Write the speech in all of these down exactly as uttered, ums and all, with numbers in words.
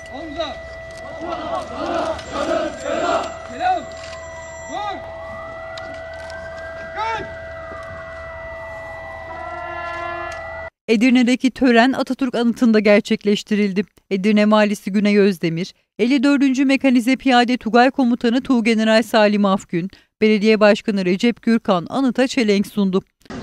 Omza. Selam. Dur. Dikkat. Edirne'deki tören Atatürk Anıtı'nda gerçekleştirildi. Edirne Valisi Güney Özdemir, elli dördüncü Mekanize Piyade Tugay Komutanı Tuğgeneral Salim Afgün, Belediye Başkanı Recep Gürkan anıta çelenk sundu.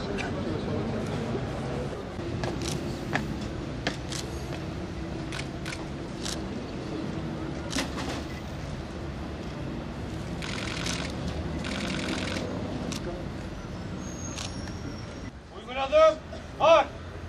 Uygun adım. Var.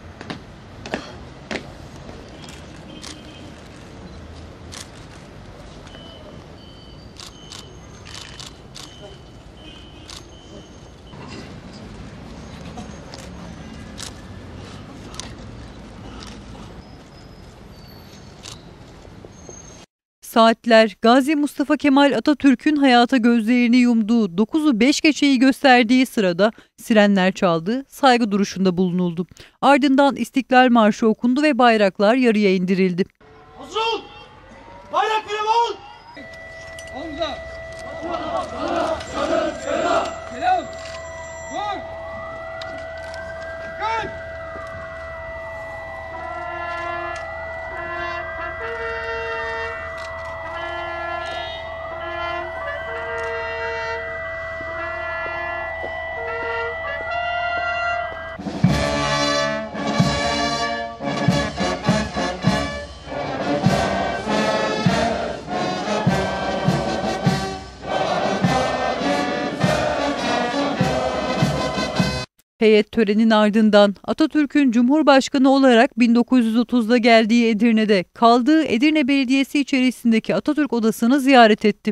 Saatler, Gazi Mustafa Kemal Atatürk'ün hayata gözlerini yumduğu dokuzu beş geçeyi gösterdiği sırada sirenler çaldı, saygı duruşunda bulunuldu. Ardından İstiklal Marşı okundu ve bayraklar yarıya indirildi. Hazır ol. Bayrak bile ol. Omza. Selam. Dur. Dikkat. Heyet törenin ardından Atatürk'ün Cumhurbaşkanı olarak bin dokuz yüz otuzda geldiği Edirne'de kaldığı Edirne Belediyesi içerisindeki Atatürk Odası'nı ziyaret etti.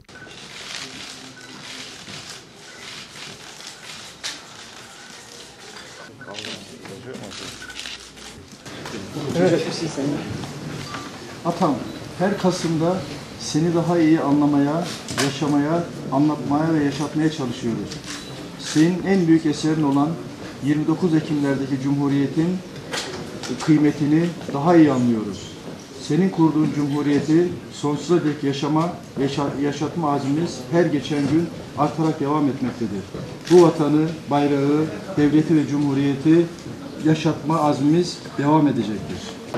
Evet. Atam, her Kasım'da seni daha iyi anlamaya, yaşamaya, anlatmaya ve yaşatmaya çalışıyoruz. Senin en büyük eserin olan yirmi dokuz Ekim'lerdeki Cumhuriyet'in kıymetini daha iyi anlıyoruz. Senin kurduğun Cumhuriyeti sonsuza dek yaşama, yaşa, yaşatma azmimiz her geçen gün artarak devam etmektedir. Bu vatanı, bayrağı, devleti ve Cumhuriyeti yaşatma azmimiz devam edecektir.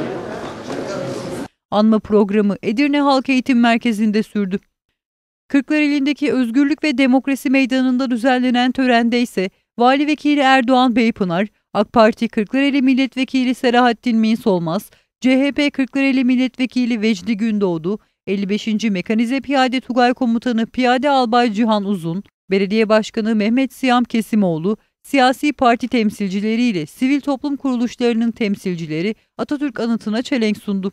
Anma programı Edirne Halk Eğitim Merkezi'nde sürdü. Kırklareli'ndeki Özgürlük ve Demokrasi Meydanı'nda düzenlenen törende ise Vali Vekili Erdoğan Beypınar, AK Parti Kırklareli Milletvekili Selahattin Minsolmaz, C H P Kırklareli Milletvekili Vecdi Gündoğdu, elli beşinci Mekanize Piyade Tugay Komutanı Piyade Albay Cihan Uzun, Belediye Başkanı Mehmet Siyam Kesimoğlu, siyasi parti temsilcileriyle sivil toplum kuruluşlarının temsilcileri Atatürk Anıtı'na çelenk sundu.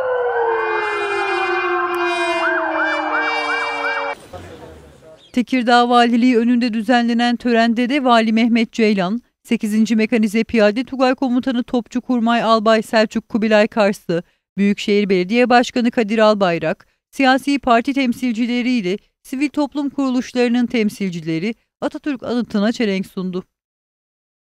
Tekirdağ Valiliği önünde düzenlenen törende de Vali Mehmet Ceylan, sekizinci Mekanize Piyade Tugay Komutanı Topçu Kurmay Albay Selçuk Kubilay Karslı, Büyükşehir Belediye Başkanı Kadir Albayrak, siyasi parti temsilcileriyle sivil toplum kuruluşlarının temsilcileri Atatürk Anıtı'na çelenk sundu.